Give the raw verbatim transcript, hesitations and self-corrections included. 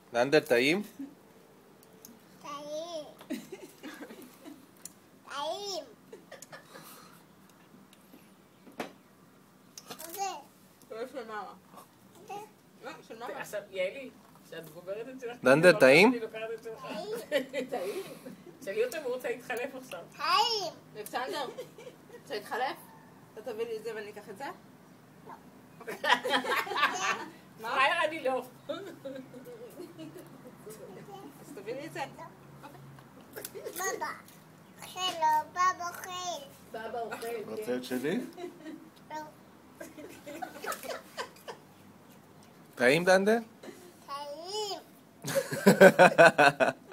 דנדה, טעים? טעים. טעים. זה. אוהב של מאמה. זה. לא, של מאמה. עכשיו, יעלי, כשאת גוברת את שלך... דנדה, טעים? אני לוקחת את שלך. טעים? שאלי אותם, הוא רוצה להתחלף עכשיו. טעים. אלכסנדר, רוצה להתחלף? אתה תביא לי את זה ואני אקח את זה? מה? פרייר אני לא. אז תביא לי את זה. בבא. שלו, בבא אוכל. בבא אוכל, רוצה כן. את שלי? לא. טעים, דנדה? טעים.